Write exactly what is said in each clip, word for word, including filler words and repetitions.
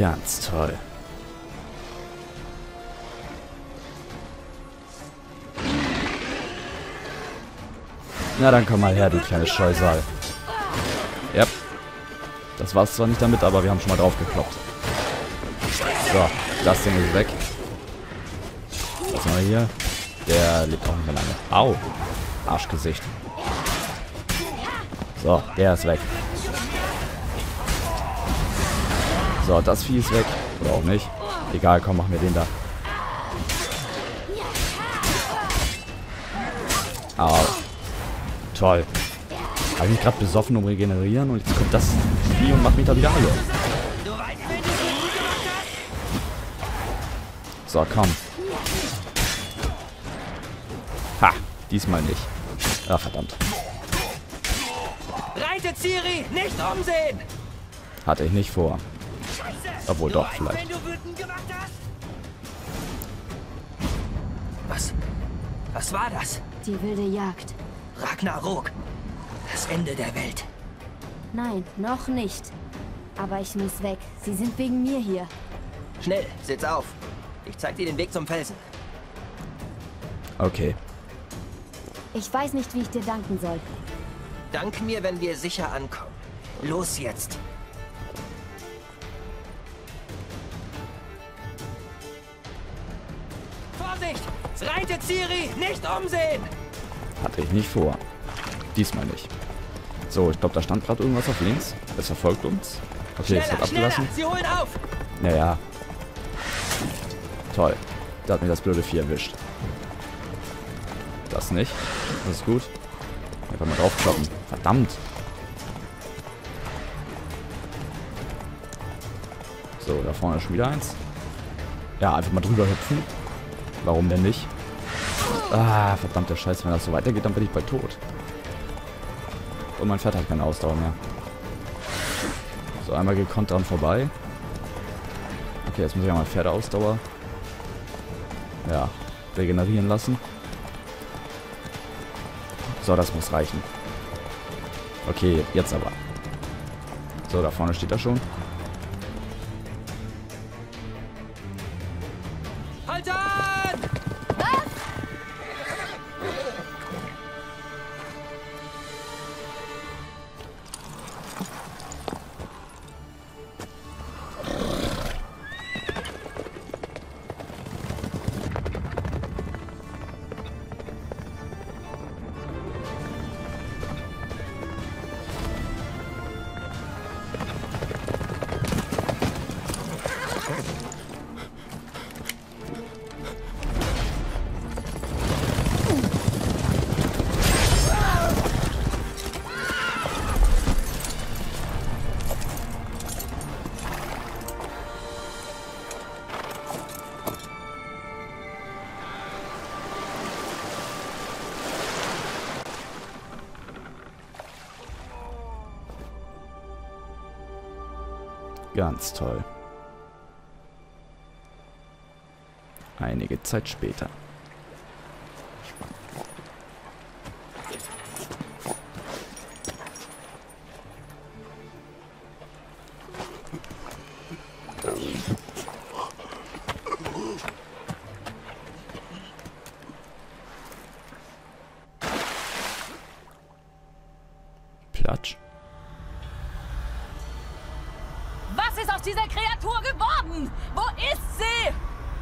Ganz toll. Na dann komm mal her, du kleines Scheusal. Yep. Das war's zwar nicht damit, aber wir haben schon mal drauf gekloppt. So, das Ding ist weg. Was haben wir hier? Der lebt auch nicht mehr lange. Au! Arschgesicht. So, der ist weg. So, das Vieh ist weg. Oder auch nicht. Egal, komm, machen wir den da. Au. Toll. Habe ich mich gerade besoffen, um regenerieren, und jetzt kommt das Vieh und macht mich da wieder alle. So, komm. Ha, diesmal nicht. Ah, verdammt. Reite, Ciri, nicht umsehen! Hatte ich nicht vor. Obwohl doch, vielleicht. Was? Was war das? Die wilde Jagd. Ragnarok. Das Ende der Welt. Nein, noch nicht. Aber ich muss weg. Sie sind wegen mir hier. Schnell, sitz auf. Ich zeig dir den Weg zum Felsen. Okay. Ich weiß nicht, wie ich dir danken soll. Dank mir, wenn wir sicher ankommen. Los jetzt. Vorsicht! Reite, Ciri! Nicht umsehen! Hatte ich nicht vor. Diesmal nicht. So, ich glaube, da stand gerade irgendwas auf links. Es verfolgt uns. Okay, es hat abgelassen. Sie holen auf! Naja. Toll. Da hat mir das blöde Vieh erwischt. Das nicht. Das ist gut. Einfach mal draufkloppen. Verdammt. So, da vorne ist schon wieder eins. Ja, einfach mal drüber hüpfen. Warum denn nicht? Ah, verdammter Scheiß. Wenn das so weitergeht, dann bin ich bald tot. Und mein Pferd hat keine Ausdauer mehr. So, einmal gekonnt dran vorbei. Okay, jetzt muss ich einmal Pferdeausdauer. Ja, regenerieren lassen. So, das muss reichen. Okay, jetzt aber. So, da vorne steht er schon. Halt an! Ganz toll. Einige Zeit später. Platsch. Was ist aus dieser Kreatur geworden? Wo ist sie?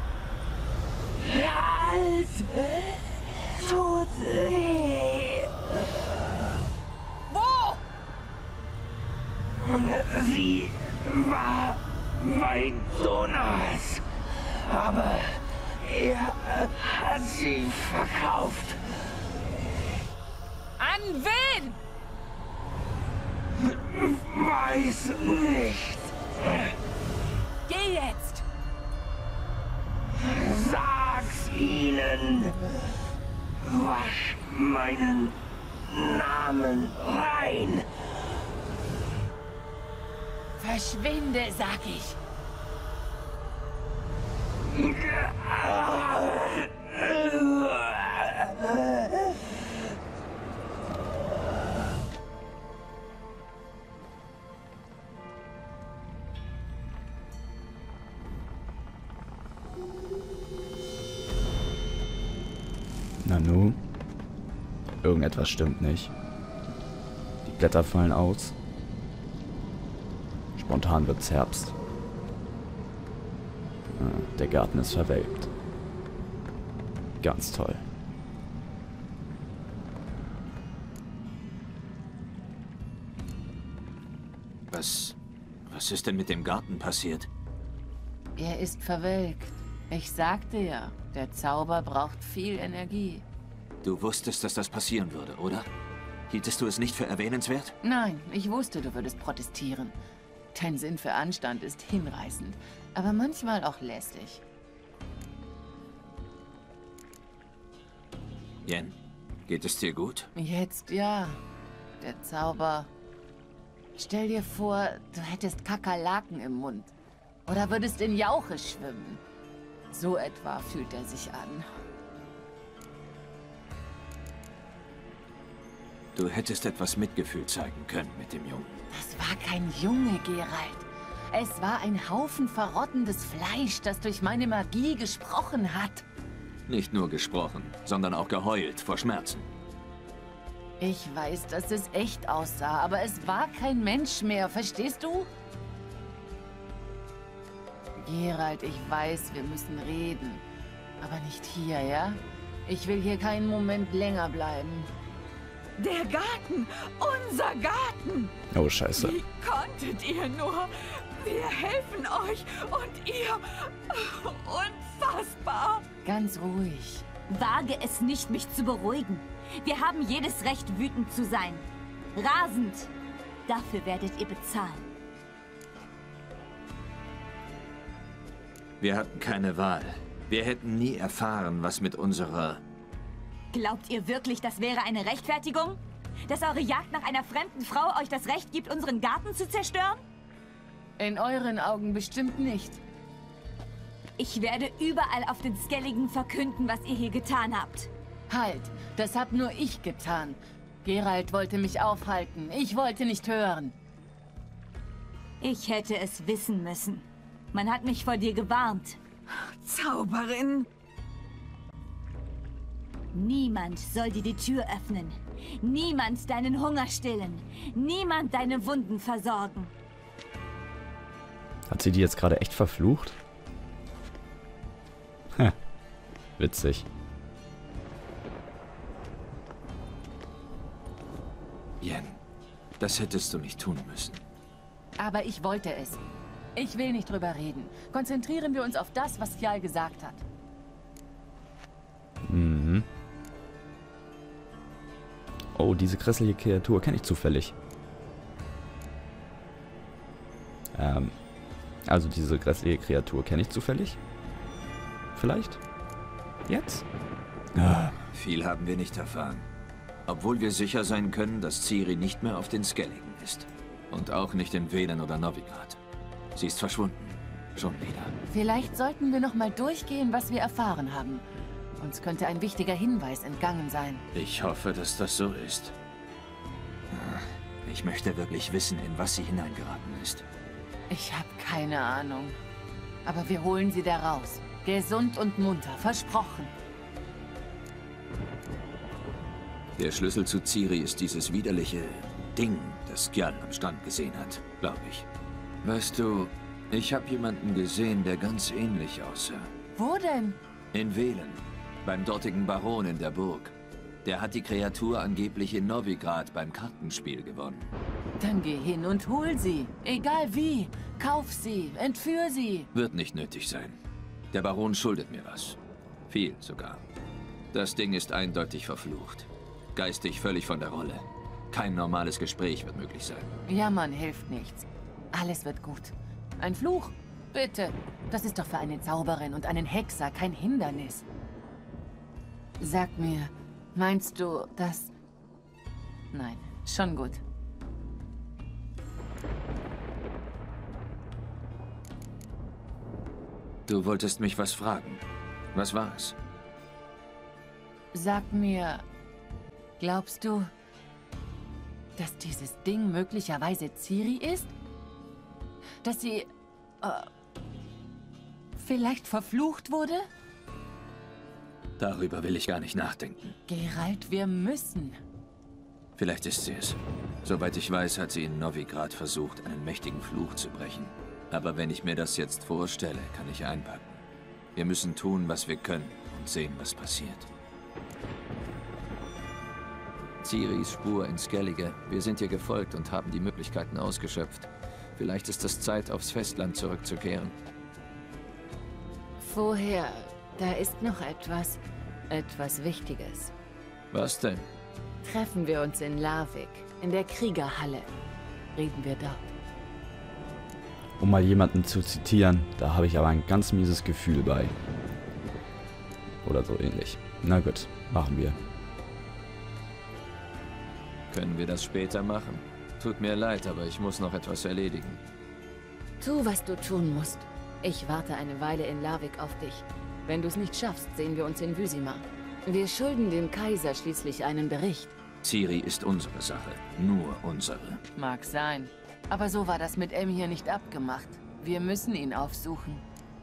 Alles tut weh. Wo? Sie war mein Donas. Aber er hat sie verkauft. An wen? Weiß nicht. Geh jetzt. Sag's ihnen. Wasch meinen Namen rein. Verschwinde, sag ich. Nanu. Irgendetwas stimmt nicht. Die Blätter fallen aus. Spontan wird's Herbst. Ah, der Garten ist verwelkt. Ganz toll. Was... Was ist denn mit dem Garten passiert? Er ist verwelkt. Ich sagte ja, der Zauber braucht viel Energie. Du wusstest, dass das passieren würde, oder? Hieltest du es nicht für erwähnenswert? Nein, ich wusste, du würdest protestieren. Dein Sinn für Anstand ist hinreißend, aber manchmal auch lästig. Yen, geht es dir gut? Jetzt ja. Der Zauber. Stell dir vor, du hättest Kakerlaken im Mund. Oder würdest in Jauche schwimmen. So etwa fühlt er sich an. Du hättest etwas Mitgefühl zeigen können mit dem Jungen. Das war kein Junge, Geralt. Es war ein Haufen verrottendes Fleisch, das durch meine Magie gesprochen hat. Nicht nur gesprochen, sondern auch geheult vor Schmerzen. Ich weiß, dass es echt aussah, aber es war kein Mensch mehr, verstehst du? Geralt, ich weiß, wir müssen reden. Aber nicht hier, ja? Ich will hier keinen Moment länger bleiben. Der Garten! Unser Garten! Oh, scheiße. Wie konntet ihr nur? Wir helfen euch und ihr... Unfassbar! Ganz ruhig. Wage es nicht, mich zu beruhigen. Wir haben jedes Recht, wütend zu sein. Rasend. Dafür werdet ihr bezahlen. Wir hatten keine Wahl. Wir hätten nie erfahren, was mit unserer... Glaubt ihr wirklich, das wäre eine Rechtfertigung? Dass eure Jagd nach einer fremden Frau euch das Recht gibt, unseren Garten zu zerstören? In euren Augen bestimmt nicht. Ich werde überall auf den Skelligen verkünden, was ihr hier getan habt. Halt, das hab nur ich getan. Geralt wollte mich aufhalten. Ich wollte nicht hören. Ich hätte es wissen müssen. Man hat mich vor dir gewarnt. Zauberin! Niemand soll dir die Tür öffnen. Niemand deinen Hunger stillen. Niemand deine Wunden versorgen. Hat sie die jetzt gerade echt verflucht? Heh, witzig. Yen, das hättest du nicht tun müssen. Aber ich wollte es. Ich will nicht drüber reden. Konzentrieren wir uns auf das, was Fjall gesagt hat. Mhm. Oh, diese grässliche Kreatur kenne ich zufällig. Ähm, also diese grässliche Kreatur kenne ich zufällig? Vielleicht? Jetzt? Ah. Viel haben wir nicht erfahren. Obwohl wir sicher sein können, dass Ciri nicht mehr auf den Skelligen ist. Und auch nicht in Velen oder Novigrad. Sie ist verschwunden. Schon wieder. Vielleicht sollten wir noch mal durchgehen, was wir erfahren haben. Uns könnte ein wichtiger Hinweis entgangen sein. Ich hoffe, dass das so ist. Ich möchte wirklich wissen, in was sie hineingeraten ist. Ich habe keine Ahnung. Aber wir holen sie da raus. Gesund und munter, versprochen. Der Schlüssel zu Ciri ist dieses widerliche Ding, das Skjal am Stand gesehen hat, glaube ich. Weißt du, ich habe jemanden gesehen, der ganz ähnlich aussah. Wo denn? In Velen, beim dortigen Baron in der Burg. Der hat die Kreatur angeblich in Novigrad beim Kartenspiel gewonnen. Dann geh hin und hol sie. Egal wie. Kauf sie. Entführ sie. Wird nicht nötig sein. Der Baron schuldet mir was. Viel sogar. Das Ding ist eindeutig verflucht. Geistig völlig von der Rolle. Kein normales Gespräch wird möglich sein. Jammern hilft nichts. Alles wird gut. Ein Fluch? Bitte. Das ist doch für eine Zauberin und einen Hexer kein Hindernis. Sag mir, meinst du, dass... Nein, schon gut. Du wolltest mich was fragen. Was war es? Sag mir, glaubst du, dass dieses Ding möglicherweise Ciri ist? Dass sie... Äh, vielleicht verflucht wurde? Darüber will ich gar nicht nachdenken. Geralt, wir müssen. Vielleicht ist sie es. Soweit ich weiß, hat sie in Novigrad versucht, einen mächtigen Fluch zu brechen. Aber wenn ich mir das jetzt vorstelle, kann ich einpacken. Wir müssen tun, was wir können und sehen, was passiert. Ciris Spur in Skellige. Wir sind ihr gefolgt und haben die Möglichkeiten ausgeschöpft. Vielleicht ist es Zeit, aufs Festland zurückzukehren. Vorher, da ist noch etwas. Etwas Wichtiges. Was denn? Treffen wir uns in Larvik, in der Kriegerhalle. Reden wir dort. Um mal jemanden zu zitieren, da habe ich aber ein ganz mieses Gefühl bei. Oder so ähnlich. Na gut, machen wir. Können wir das später machen? Tut mir leid, aber ich muss noch etwas erledigen. Tu, was du tun musst. Ich warte eine Weile in Larvik auf dich. Wenn du es nicht schaffst, sehen wir uns in Vizima. Wir schulden dem Kaiser schließlich einen Bericht. Ciri ist unsere Sache. Nur unsere. Mag sein. Aber so war das mit Emhyr nicht abgemacht. Wir müssen ihn aufsuchen.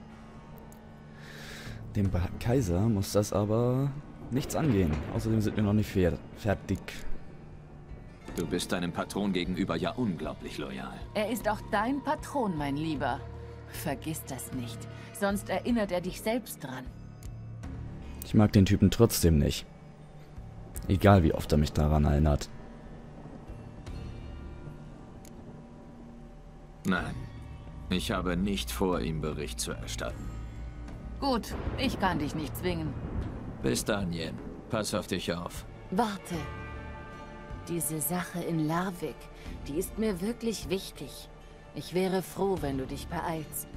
Dem Ba- Kaiser muss das aber nichts angehen. Außerdem sind wir noch nicht fer fertig. Du bist deinem Patron gegenüber ja unglaublich loyal. Er ist auch dein Patron, mein Lieber. Vergiss das nicht. Sonst erinnert er dich selbst dran. Ich mag den Typen trotzdem nicht. Egal wie oft er mich daran erinnert. Nein, ich habe nicht vor, ihm Bericht zu erstatten. Gut, ich kann dich nicht zwingen. Bis dann, Yen. Pass auf dich auf. Warte. Diese Sache in Larvik, die ist mir wirklich wichtig. Ich wäre froh, wenn du dich beeilst.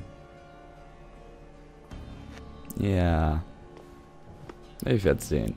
Ja. Ich werde sehen.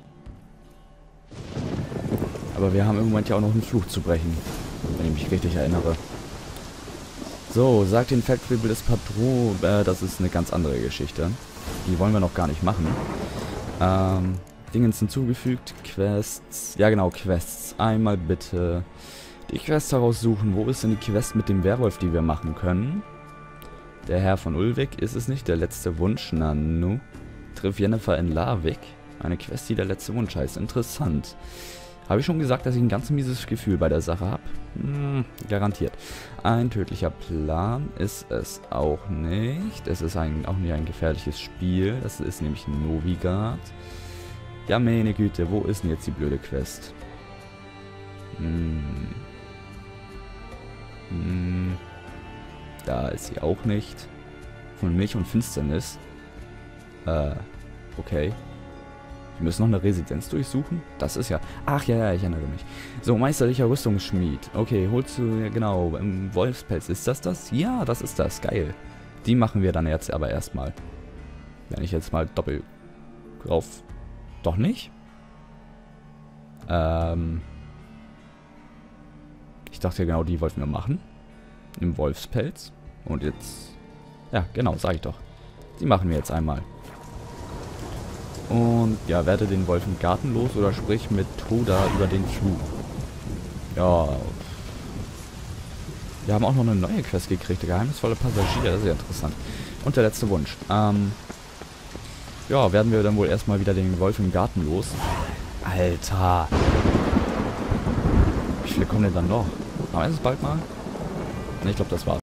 Aber wir haben im Moment ja auch noch einen Fluch zu brechen. Wenn ich mich richtig erinnere. So, sagt den Factory des Patron. Äh, das ist eine ganz andere Geschichte. Die wollen wir noch gar nicht machen. Ähm, Dingens hinzugefügt. Quests. Ja genau, Quests. Einmal bitte die Quest heraussuchen. Wo ist denn die Quest mit dem Werwolf, die wir machen können? Der Herr von Ulvik ist es nicht. Der letzte Wunsch. Nanu. Triff Yennefer in Larvik. Eine Quest, die der letzte Wunsch heißt. Interessant. Habe ich schon gesagt, dass ich ein ganz mieses Gefühl bei der Sache habe? Hm, garantiert. Ein tödlicher Plan ist es auch nicht. Es ist ein, auch nicht ein gefährliches Spiel. Das ist nämlich Novigrad. Ja, meine Güte, wo ist denn jetzt die blöde Quest? Hm. Hm. Da ist sie auch nicht. Von Milch und Finsternis. Äh, okay. Wir müssen noch eine Residenz durchsuchen. Das ist ja... Ach ja, ja, ich erinnere mich. So, meisterlicher Rüstungsschmied. Okay, holst du... Ja, genau, im Wolfspelz. Ist das das? Ja, das ist das. Geil. Die machen wir dann jetzt aber erstmal. Wenn ich jetzt mal doppelt drauf... Doch nicht? Ähm... Ich dachte genau, die wollten wir machen. Im Wolfspelz. Und jetzt... Ja, genau, sag ich doch. Die machen wir jetzt einmal. Und ja, werde den Wolf im Garten los oder sprich mit Toda über den Fluch. Ja. Wir haben auch noch eine neue Quest gekriegt. Der geheimnisvolle Passagier. Das ist ja interessant. Und der letzte Wunsch. Ähm. Ja, werden wir dann wohl erstmal wieder den Wolf im Garten los. Alter. Wie viele kommen denn dann noch? Aber ist es bald mal? Ne, ich glaube, das war's.